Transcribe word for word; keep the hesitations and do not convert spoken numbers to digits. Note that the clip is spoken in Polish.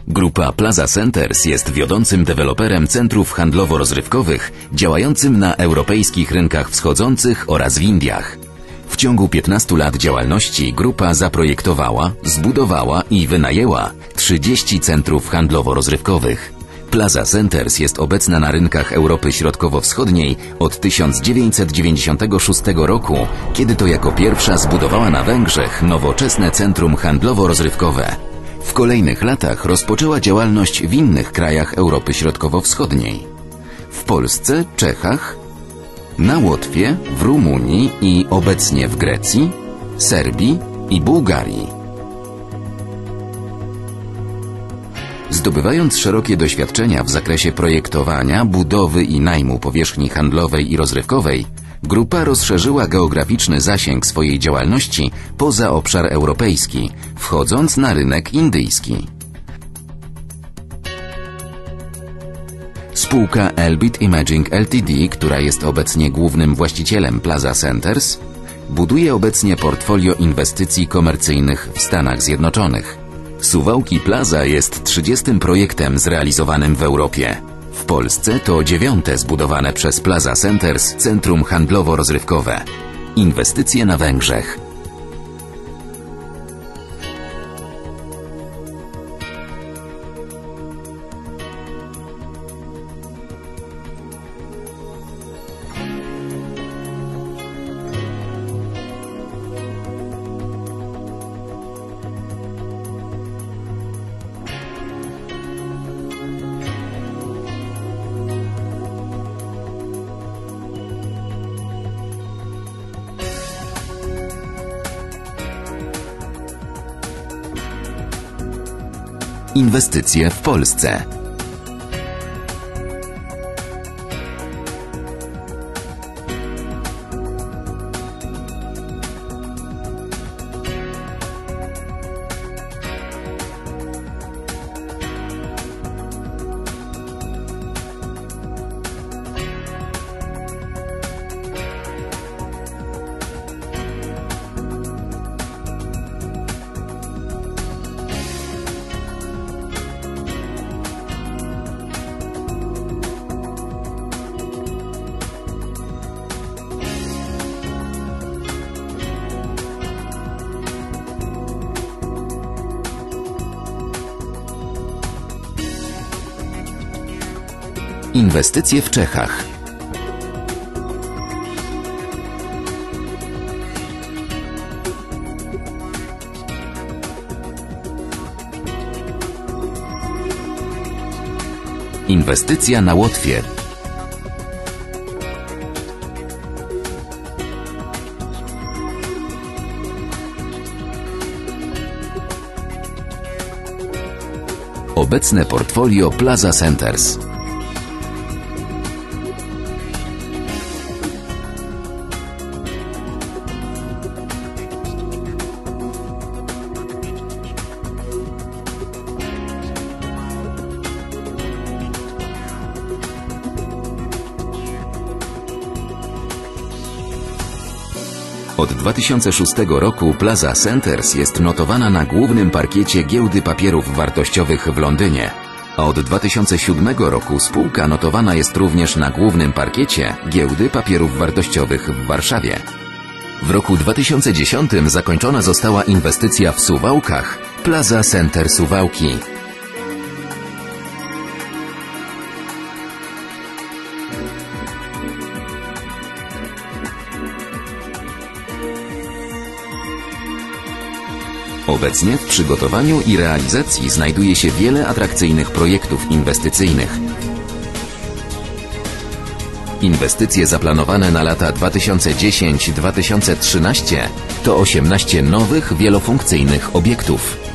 Grupa Plaza Centers jest wiodącym deweloperem centrów handlowo-rozrywkowych działającym na europejskich rynkach wschodzących oraz w Indiach. W ciągu piętnastu lat działalności grupa zaprojektowała, zbudowała i wynajęła trzydzieści centrów handlowo-rozrywkowych. Plaza Centers jest obecna na rynkach Europy Środkowo-Wschodniej od tysiąc dziewięćset dziewięćdziesiątego szóstego roku, kiedy to jako pierwsza zbudowała na Węgrzech nowoczesne centrum handlowo-rozrywkowe. W kolejnych latach rozpoczęła działalność w innych krajach Europy Środkowo-Wschodniej. W Polsce, Czechach, na Łotwie, w Rumunii i obecnie w Grecji, Serbii i Bułgarii. Zdobywając szerokie doświadczenia w zakresie projektowania, budowy i najmu powierzchni handlowej i rozrywkowej, grupa rozszerzyła geograficzny zasięg swojej działalności poza obszar europejski, wchodząc na rynek indyjski. Spółka Elbit Imaging Ltd, która jest obecnie głównym właścicielem Plaza Centers, buduje obecnie portfolio inwestycji komercyjnych w Stanach Zjednoczonych. Suwałki Plaza jest trzydziestym projektem zrealizowanym w Europie. W Polsce to dziewiąte zbudowane przez Plaza Centers centrum handlowo-rozrywkowe. Inwestycje na Węgrzech. Inwestycje w Polsce. Inwestycje w Czechach. Inwestycja na Łotwie. Obecne portfolio Plaza Centers. Od dwa tysiące szóstego roku Plaza Centers jest notowana na głównym parkiecie Giełdy Papierów Wartościowych w Londynie, a od dwa tysiące siódmego roku spółka notowana jest również na głównym parkiecie Giełdy Papierów Wartościowych w Warszawie. W roku dwa tysiące dziesiątym zakończona została inwestycja w Suwałkach Plaza Center Suwałki. Obecnie w przygotowaniu i realizacji znajduje się wiele atrakcyjnych projektów inwestycyjnych. Inwestycje zaplanowane na lata dwa tysiące dziesiąty do dwa tysiące trzynastego to osiemnaście nowych, wielofunkcyjnych obiektów.